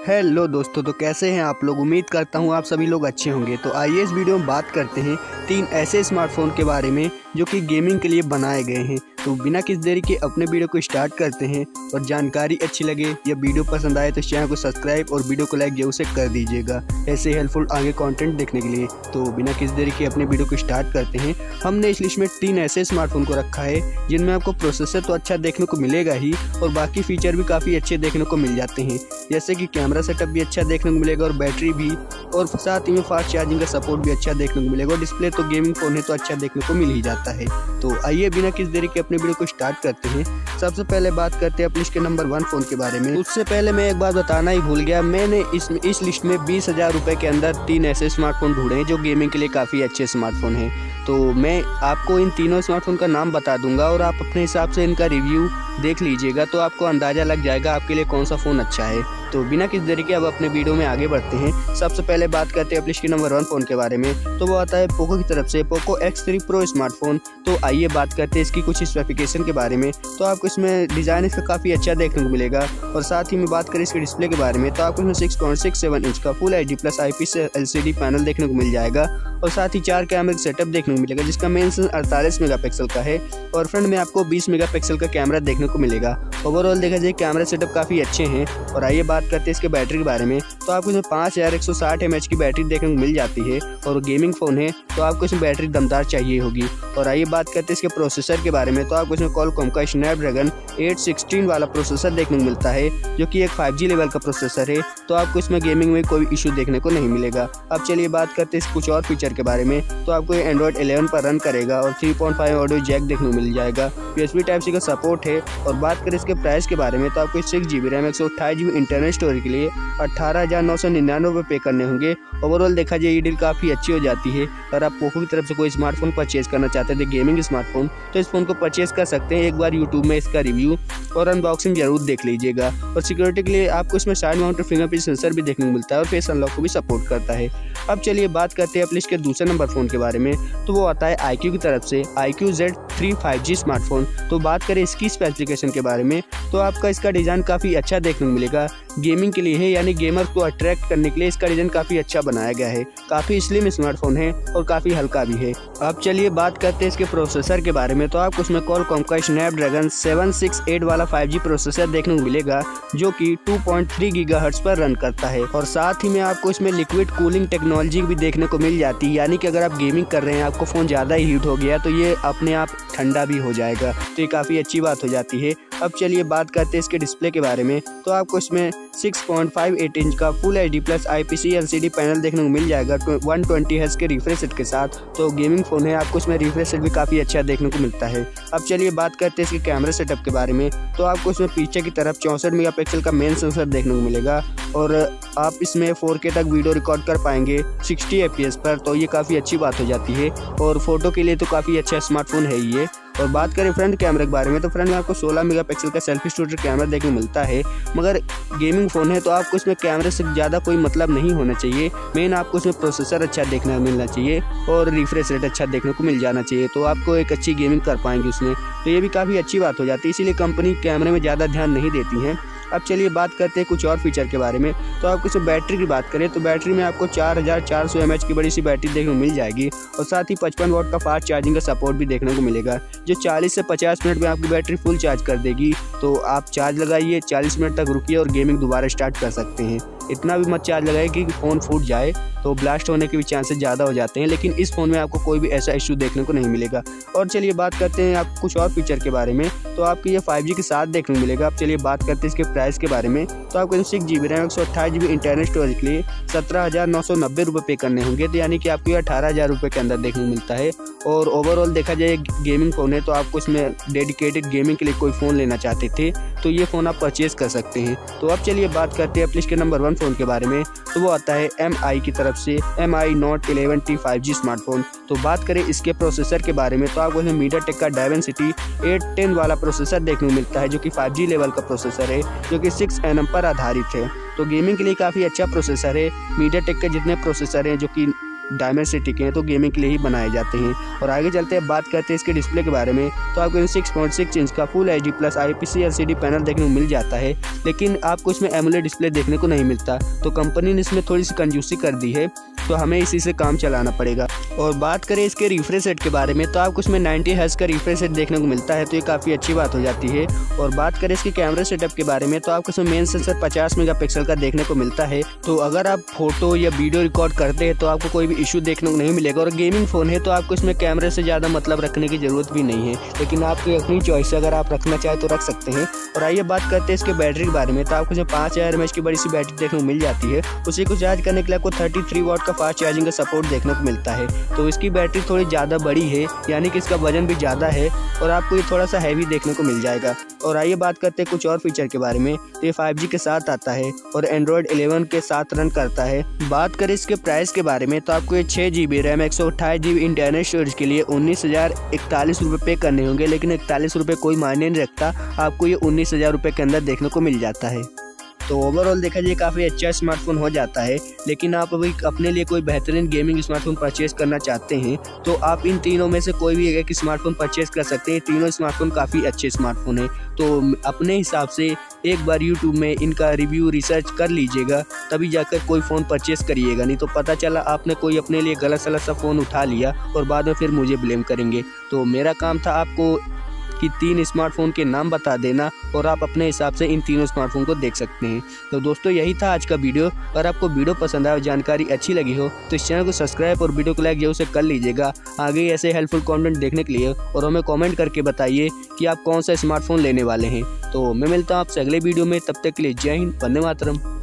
Hello दोस्तों, तो कैसे हैं आप लोग। उम्मीद करता हूं आप सभी लोग अच्छे होंगे। तो आइए इस वीडियो में बात करते हैं 3 ऐसे स्मार्टफोन के बारे में जो कि गेमिंग के लिए बनाए गए हैं। तो बिना किसी देरी के अपने वीडियो को स्टार्ट करते हैं। और जानकारी अच्छी लगे या वीडियो पसंद आए तो चैनल को सब्सक्राइब और वीडियो को लाइक जरूर से कर दीजिएगा, ऐसे हेल्पफुल आगे कंटेंट देखने के लिए। तो बिना किसी देरी के अपने वीडियो को स्टार्ट करते हैं। हमने इस लिस्ट में 3 ऐसे स्मार्टफोन को रखा है जिनमें आपको प्रोसेसर तो अच्छा देखने को मिलेगा ही, और बाकी फीचर भी काफ़ी अच्छे देखने को मिल जाते हैं, जैसे कि कैमरा सेटअप भी अच्छा देखने को मिलेगा और बैटरी भी, और साथ ही में फास्ट चार्जिंग का सपोर्ट भी अच्छा देखने को मिलेगा। और डिस्प्ले तो गेमिंग फ़ोन है तो अच्छा देखने को मिल ही जाता है। तो आइए बिना किसी देरी के अपने वीडियो को स्टार्ट करते हैं। सबसे पहले बात करते हैं अपनी लिस्ट के नंबर 1 फ़ोन के बारे में। उससे पहले मैं एक बात बताना ही भूल गया, मैंने इस लिस्ट में 20,000 रुपये के अंदर 3 ऐसे स्मार्टफोन ढूंढे हैं जो गेमिंग के लिए काफ़ी अच्छे स्मार्टफोन हैं। तो मैं आपको इन तीनों स्मार्टफोन का नाम बता दूंगा और आप अपने हिसाब से इनका रिव्यू देख लीजिएगा, तो आपको अंदाज़ा लग जाएगा आपके लिए कौन सा फ़ोन अच्छा है। तो बिना किसी देरी के अब अपने वीडियो में आगे बढ़ते हैं। सबसे पहले बात करते हैं अपनी लिस्ट के नंबर 1 फ़ोन के बारे में। तो वो आता है पोको की तरफ से पोको X3 Pro स्मार्टफोन। तो आइए बात करते हैं इसकी कुछ स्पेसिफिकेशन के बारे में। तो आपको इसमें डिज़ाइन इसका काफ़ी अच्छा देखने को मिलेगा। और साथ ही में बात करें इसके डिस्प्ले के बारे में, तो आपको इसमें 6.67 इंच का full HD+ IPS LCD panel देखने को मिल जाएगा। और साथ ही 4 कैमरे का सेटअप देखने को मिलेगा, जिसका मेन सेंसर 48 मेगापिक्सल का है और फ्रंट में आपको 20 मेगापिक्सल का कैमरा देखने को मिलेगा। ओवरऑल देखा जाए कैमरा सेटअप काफ़ी अच्छे हैं। और आइए बात करते हैं इसके बैटरी के बारे में। तो आपको इसमें 5160 mAh की बैटरी देखने को मिल जाती है, और गेमिंग फ़ोन है तो आपको इसमें बैटरी दमदार चाहिए होगी। और आइए बात करते हैं इसके प्रोसेसर के बारे में। तो आपको इसमें क्वालकॉम का स्नैपड्रैगन 816 वाला प्रोसेसर देखने को मिलता है, जो कि एक 5G लेवल का प्रोसेसर है। तो आपको इसमें गेमिंग में कोई इशू देखने को नहीं मिलेगा। अब चलिए बात करते हैं कुछ और फीचर के बारे में। तो आपको ये एंड्रॉयड 11 पर रन करेगा और 3.5 ऑडियो जैक देखने को मिल जाएगा। USB Type-C का सपोर्ट है। और बात करें इसके प्राइस के बारे में, तो आपको 6GB RAM 128GB internal storage के लिए 18,999 रुपये पे करने होंगे। ओवरऑल देखा जाए ये डील काफ़ी अच्छी हो जाती है। अगर आप पोको की तरफ से कोई स्मार्टफोन परचेज करना चाहते थे गेमिंग स्मार्टफोन, तो इस फ़ोन को परचेज कर सकते हैं। एक बार यूट्यूब में इसका रिव्यू और अनबॉक्सिंग जरूर देख लीजिएगा। और सिक्योरिटी के लिए आपको इसमें साइड माउंटेड फिंगरप्रिंट सेंसर भी देखने को मिलता है और फेस अनलॉक को भी सपोर्ट करता है। अब चलिए बात करते हैं अपने इसके दूसरे नंबर फ़ोन के बारे में। तो वो आता है iQOO की तरफ से iQOO Z3 5G स्मार्टफोन। तो बात करें इसकी स्पेसिफिकेशन के बारे में, तो आपका इसका डिज़ाइन काफ़ी अच्छा देखने को मिलेगा। गेमिंग के लिए है, यानी गेमर को अट्रैक्ट करने के लिए इसका डिज़ाइन काफ़ी अच्छा बनाया गया है। काफ़ी स्लिम स्मार्टफोन है और काफ़ी हल्का भी है। अब चलिए बात करते हैं इसके प्रोसेसर के बारे में। तो आपको उसमें क्वालकॉम का स्नैपड्रैगन 768 वाला 5G प्रोसेसर देखने को मिलेगा, जो कि 2.3 GHz पर रन करता है। और साथ ही में आपको इसमें लिक्विड कूलिंग टेक्नोलॉजी भी देखने को मिल जाती है, यानी कि अगर आप गेमिंग कर रहे हैं, आपको फ़ोन ज़्यादा ही हीट हो गया तो ये अपने आप ठंडा भी हो जाएगा। तो ये काफ़ी अच्छी बात हो जाती है। अब चलिए बात करते हैं इसके डिस्प्ले के बारे में। तो आपको इसमें 6.58 इंच का full HD+ IPS LCD panel देखने को मिल जाएगा 120 Hz के रिफ्रेश रेट के साथ। तो गेमिंग फ़ोन है, आपको इसमें रिफ्रेश रेट भी काफ़ी अच्छा देखने को मिलता है। अब चलिए बात करते हैं इसके कैमरा सेटअप के बारे में। तो आपको इसमें पीछे की तरफ 64 मेगापिक्सल का मेन सेंसर देखने को मिलेगा, और आप इसमें 4K तक वीडियो रिकॉर्ड कर पाएंगे 60 FPS पर। तो ये काफ़ी अच्छी बात हो जाती है, और फोटो के लिए तो काफ़ी अच्छा स्मार्टफोन है ये। और बात करें फ्रंट कैमरे के बारे में, तो फ्रंट में आपको 16 मेगापिक्सल का सेल्फी स्टोरेज कैमरा देखने को मिलता है। मगर गेमिंग फ़ोन है तो आपको इसमें कैमरे से ज़्यादा कोई मतलब नहीं होना चाहिए। मेन आपको इसमें प्रोसेसर अच्छा देखने को मिलना चाहिए और रिफ्रेश रेट अच्छा देखने को मिल जाना चाहिए, तो आपको एक अच्छी गेमिंग कर पाएंगे उसमें। तो ये भी काफ़ी अच्छी बात हो जाती है, इसीलिए कंपनी कैमरे में ज़्यादा ध्यान नहीं देती हैं। अब चलिए बात करते हैं कुछ और फीचर के बारे में। तो आपको इसमें बैटरी की बात करें, तो बैटरी में आपको 4400 mAh की बड़ी सी बैटरी देखने को मिल जाएगी। और साथ ही 55 वाट का फास्ट चार्जिंग का सपोर्ट भी देखने को मिलेगा, जो 40 से 50 मिनट में आपकी बैटरी फुल चार्ज कर देगी। तो आप चार्ज लगाइए, 40 मिनट तक रुकिए और गेमिंग दोबारा स्टार्ट कर सकते हैं। इतना भी मत चार्ज लगाइए कि फ़ोन फूट जाए, तो ब्लास्ट होने के भी चांसेस ज़्यादा हो जाते हैं। लेकिन इस फ़ोन में आपको कोई भी ऐसा इशू देखने को नहीं मिलेगा। और चलिए बात करते हैं आप कुछ और फीचर के बारे में। तो आपको ये 5G के साथ देखने को मिलेगा। अब चलिए बात करते हैं इसके प्राइस के बारे में। तो आपको 6GB RAM 128GB internal storage के लिए 17,990 रुपये पे करने होंगे, तो यानी कि आपको ये 18,000 रुपये के अंदर देखने को मिलता है। और ओवरऑल देखा जाए गेमिंग फ़ोन है, तो आपको इसमें डेडिकेटेड गेमिंग के लिए कोई फ़ोन लेना चाहते थे तो ये फ़ोन आप परचेज़ कर सकते हैं। तो अब चलिए बात करते हैं अपने इसके नंबर 1 फ़ोन के बारे में। तो वो आता है MI की तरफ से MI Note 11T 5G smartphone. तो बात करें इसके प्रोसेसर के बारे में, तो आपको इसमें मीडियाटेक का Dimensity 810 वाला प्रोसेसर देखने को मिलता है, जो कि 5G लेवल का प्रोसेसर है, जो कि 6nm पर आधारित है। तो गेमिंग के लिए काफ़ी अच्छा प्रोसेसर है। मीडियाटेक के जितने प्रोसेसर हैं जो कि डायमंड से टिके हैं, तो गेमिंग के लिए ही बनाए जाते हैं। और आगे चलते हैं, बात करते हैं इसके डिस्प्ले के बारे में। तो आपको 6.6 इंच का full HD plus IPS LCD panel देखने को मिल जाता है, लेकिन आपको इसमें एमोलेड डिस्प्ले देखने को नहीं मिलता। तो कंपनी ने इसमें थोड़ी सी कंजूसी कर दी है, तो हमें इसी से काम चलाना पड़ेगा। और बात करें इसके रिफ्रेश रेट के बारे में, तो आपको इसमें 90 हर्ट्ज का रिफ्रेश रेट देखने को मिलता है, तो ये काफ़ी अच्छी बात हो जाती है। और बात करें इसके कैमरा सेटअप के बारे में, तो आपको इसमें मेन सेंसर 50 मेगापिक्सल का देखने को मिलता है। तो अगर आप फोटो या वीडियो रिकॉर्ड करते हैं तो आपको कोई भी इशू देखने को नहीं मिलेगा। और गेमिंग फ़ोन है तो आपको इसमें कैमरे से ज़्यादा मतलब रखने की ज़रूरत भी नहीं है, लेकिन आपकी अपनी चॉइस है, अगर आप रखना चाहें तो रख सकते हैं। और आइए बात करते हैं इसके बैटरी के बारे में। तो आपको इसमें 5000 mAh की बड़ी सी बैटरी देखने को मिल जाती है। उसी को चार्ज करने के लिए आपको 33 वाट का फास्ट चार्जिंग का सपोर्ट देखने को मिलता है। तो इसकी बैटरी थोड़ी ज़्यादा बड़ी है, यानी कि इसका वजन भी ज़्यादा है और आपको ये थोड़ा सा हैवी देखने को मिल जाएगा। और आइए बात करते हैं कुछ और फीचर के बारे में। तो ये 5G के साथ आता है और Android 11 के साथ रन करता है। बात करें इसके प्राइस के बारे में, तो आपको ये 6GB RAM 128 GB internal storage के लिए 19,041 रुपये पे करने होंगे, लेकिन 41 रुपये कोई मायने नहीं रखता, आपको ये 19,000 रुपये के अंदर देखने को मिल जाता है। तो ओवरऑल देखा जाए काफ़ी अच्छा स्मार्टफोन हो जाता है। लेकिन आप अभी अपने लिए कोई बेहतरीन गेमिंग स्मार्टफोन परचेज़ करना चाहते हैं तो आप इन तीनों में से कोई भी एक स्मार्टफोन परचेज़ कर सकते हैं। तीनों स्मार्टफोन काफ़ी अच्छे स्मार्टफोन हैं। तो अपने हिसाब से एक बार यूट्यूब में इनका रिव्यू रिसर्च कर लीजिएगा, तभी जाकर कोई फ़ोन परचेज़ करिएगा, नहीं तो पता चला आपने कोई अपने लिए गलत सलत सा फ़ोन उठा लिया और बाद में फिर मुझे ब्लेम करेंगे। तो मेरा काम था आपको कि 3 स्मार्टफोन के नाम बता देना और आप अपने हिसाब से इन तीनों स्मार्टफोन को देख सकते हैं। तो दोस्तों यही था आज का वीडियो। अगर आपको वीडियो पसंद आया और जानकारी अच्छी लगी हो तो इस चैनल को सब्सक्राइब और वीडियो को लाइक जरूर से कर लीजिएगा आगे ऐसे हेल्पफुल कंटेंट देखने के लिए। और हमें कमेंट करके बताइए कि आप कौन सा स्मार्टफोन लेने वाले हैं। तो मैं मिलता हूँ आपसे अगले वीडियो में, तब तक के लिए जय हिंद, वंदे मातरम।